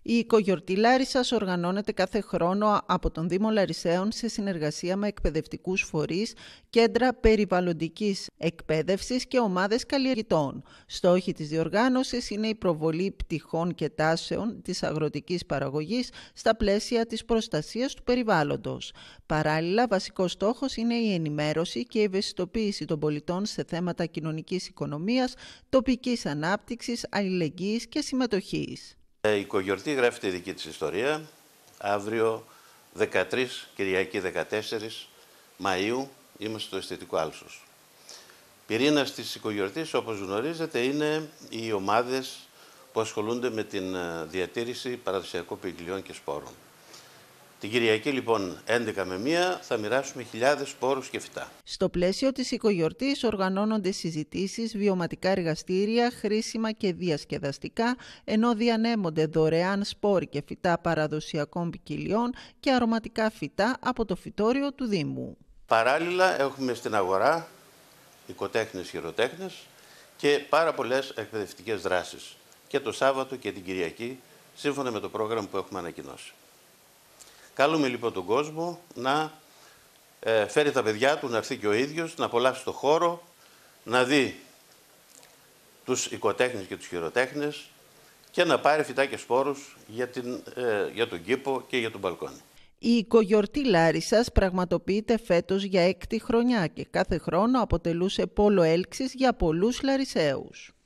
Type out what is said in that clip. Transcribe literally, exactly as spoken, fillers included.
Η οικογιορτή Λάρισσας οργανώνεται κάθε χρόνο από τον Δήμο Λαρισαίων σε συνεργασία με εκπαιδευτικούς φορείς, κέντρα περιβαλλοντικής εκπαίδευσης και ομάδες καλλιεργητών. Στόχοι της διοργάνωσης είναι η προβολή πτυχών και τάσεων της αγροτικής παραγωγής στα πλαίσια της προστασίας του περιβάλλοντος. Παράλληλα, βασικός στόχος είναι η ενημέρωση και η ευαισθητοποίηση των πολιτών σε θέματα κοινωνικής οικονομίας, τοπικής ανάπτυξης, αλληλεγγύης και συμμετοχής. Η οικογιορτή γράφει τη δική της ιστορία. Αύριο δεκατρείς, Κυριακή δεκατέσσερις Μαΐου, είμαστε στο αισθητικό Άλσος. Πυρήνας της οικογιορτής, όπως γνωρίζετε, είναι οι ομάδες που ασχολούνται με την διατήρηση παραδοσιακών ποικιλιών και σπόρων. Την Κυριακή, λοιπόν, έντεκα με μία, θα μοιράσουμε χιλιάδες σπόρους και φυτά. Στο πλαίσιο της οικογιορτής οργανώνονται συζητήσεις, βιωματικά εργαστήρια, χρήσιμα και διασκεδαστικά, ενώ διανέμονται δωρεάν σπόροι και φυτά παραδοσιακών ποικιλιών και αρωματικά φυτά από το φυτόριο του Δήμου. Παράλληλα, έχουμε στην αγορά οικοτέχνες, χειροτέχνες και πάρα πολλές εκπαιδευτικές δράσεις. Και το Σάββατο και την Κυριακή, σύμφωνα με το πρόγραμμα που έχουμε ανακοινώσει. Καλούμε λοιπόν τον κόσμο να ε, φέρει τα παιδιά του, να έρθει και ο ίδιος, να απολαύσει το χώρο, να δει τους οικοτέχνες και τους χειροτέχνες και να πάρει φυτά και σπόρους για, την, ε, για τον κήπο και για τον μπαλκόνι. Η οικογιορτή Λάρισσας πραγματοποιείται φέτος για έκτη χρονιά και κάθε χρόνο αποτελούσε πόλο έλξης για πολλούς Λαρισαίους.